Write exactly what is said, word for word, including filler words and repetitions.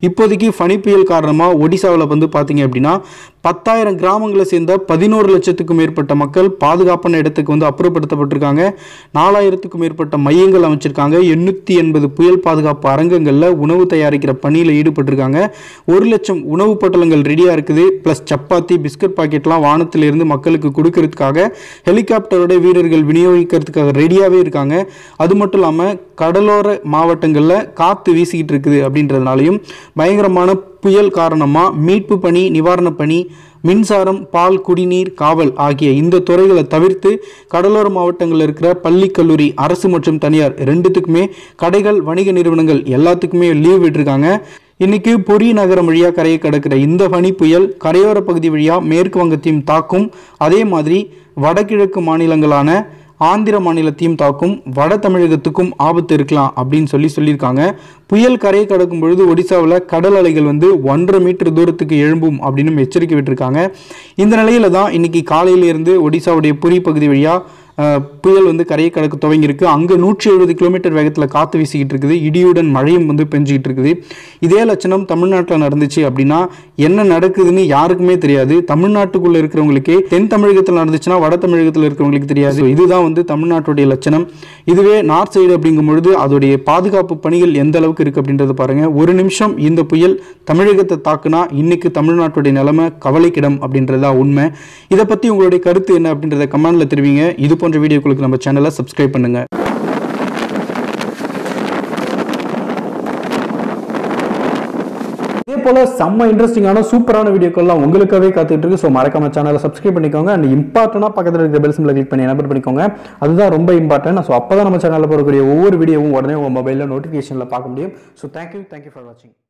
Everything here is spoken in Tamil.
இப்போதைக்கு ஃபனி புயல் காரணமாக ஒடிசாவில் வந்து பார்த்தீங்க அப்படின்னா பத்தாயிரம் கிராமங்களை சேர்ந்த பதினோரு லட்சத்துக்கும் மேற்பட்ட மக்கள் பாதுகாப்பான இடத்துக்கு வந்து அப்புறப்படுத்தப்பட்டிருக்காங்க. நாலாயிரத்துக்கும் மேற்பட்ட மையங்கள் அமைச்சிருக்காங்க. எண்ணூற்றி எண்பது புயல் பாதுகாப்பு அரங்கங்களில் உணவு தயாரிக்கிற பணியில் ஈடுபட்டிருக்காங்க. ஒரு லட்சம் உணவு பொட்டலங்கள் ரெடியாக இருக்குது. ப்ளஸ் சப்பாத்தி பிஸ்கட் பாக்கெட்லாம் வானத்திலிருந்து மக்களுக்கு கொடுக்கறதுக்காக ஹெலிகாப்டரோட வீரர்கள் விநியோகிக்கிறதுக்காக ரெடியாகவே இருக்காங்க. அது மட்டும் இல்லாமல் கடலோர மாவட்டங்களில் காற்று வீசிக்கிட்டு இருக்குது அப்படின்றதுனாலையும் பயங்கரமான புயல் காரணமாக மீட்பு பணி, நிவாரண பணி, மின்சாரம், பால், குடிநீர், காவல் ஆகிய இந்த துறைகளை தவிர்த்து கடலோர மாவட்டங்களில் இருக்கிற பள்ளி, கல்லூரி, அரசு மற்றும் தனியார் ரெண்டுத்துக்குமே, கடைகள், வணிக நிறுவனங்கள் எல்லாத்துக்குமே லீவ் விட்டுருக்காங்க. இன்னைக்கு பொரி நகரம் வழியாக கரையை கடக்கிற இந்த ஃபனி புயல் கரையோர பகுதி வழியாக மேற்கு வங்கத்தையும் தாக்கும். அதே மாதிரி வடகிழக்கு மாநிலங்களான ஆந்திர மாநிலத்தையும் தாக்கும். வட தமிழகத்துக்கும் ஆபத்து இருக்கலாம் அப்படின்னு சொல்லி சொல்லியிருக்காங்க. புயல் கரையை கடக்கும் பொழுது ஒடிசாவில் கடல் அலைகள் வந்து ஒன்றரை மீட்டர் தூரத்துக்கு எழும்பும் அப்படின்னு எச்சரிக்கை விட்டுருக்காங்க. இந்த நிலையில தான் இன்னைக்கு காலையிலிருந்து ஒடிசாவுடைய புரி பகுதி வழியாக புயல் வந்து கரையை கடக்க துவங்கியிருக்கு. அங்கே நூற்றி எழுபது கிலோமீட்டர் வேகத்தில் காற்று வீசிக்கிட்டு இருக்குது. இடியுடன் மழையும் வந்து பெஞ்சிக்கிட்டு இருக்குது. இதே லட்சணம் தமிழ்நாட்டில் நடந்துச்சு அப்படின்னா என்ன நடக்குதுன்னு யாருக்குமே தெரியாது. தமிழ்நாட்டுக்குள்ளே இருக்கிறவங்களுக்கே தென் தமிழகத்தில் நடந்துச்சுன்னா வட தமிழகத்தில் இருக்கிறவங்களுக்கு தெரியாது. இதுதான் வந்து தமிழ்நாட்டுடைய லட்சணம். இதுவே நார்த் சைடு அப்படிங்கும் பொழுது அதோடைய பாதுகாப்பு பணிகள் எந்த அளவுக்கு இருக்குது அப்படின்றத பாருங்கள். ஒரு நிமிஷம் இந்த புயல் தமிழகத்தை தாக்குனா இன்னைக்கு தமிழ்நாட்டுடைய நிலைமை கவலைக்கிடம் அப்படின்றதா உண்மை. இதை பற்றி உங்களுடைய கருத்து என்ன அப்படின்றத கமெண்ட்ல தெரிவிங்க. இது போன்ற வீடியோக்களுக்கு நம்ம சேனலை சப்ஸ்கிரைப் பண்ணுங்க. இதே போல செம்ம இன்ட்ரெஸ்டிங்கான சூப்பரான வீடியோக்கள்லாம் உங்களுக்காகவே காத்துட்டு இருக்கு. ஸோ மறக்காம சேனலை சப்ஸ்கிரைப் பண்ணிக்கோங்க. அண்ட் இம்பார்ட்டனா பக்கத்தில் இருக்கிற பெல் சிம்பிளை கிளிக் பண்ணி எனபிள் பண்ணிக்கோங்க. அதுதான் ரொம்ப இம்பார்ட்டன்ட். ஸோ அப்பதான் நம்ம சேனலில் போடக்கூடிய ஒவ்வொரு வீடியோவும் உடனே உங்க மொபைலில் நோட்டிஃபிகேஷனில் பார்க்க முடியும். ஸோ தேங்க்யூ தேங்க்யூ ஃபார் வாட்சிங்.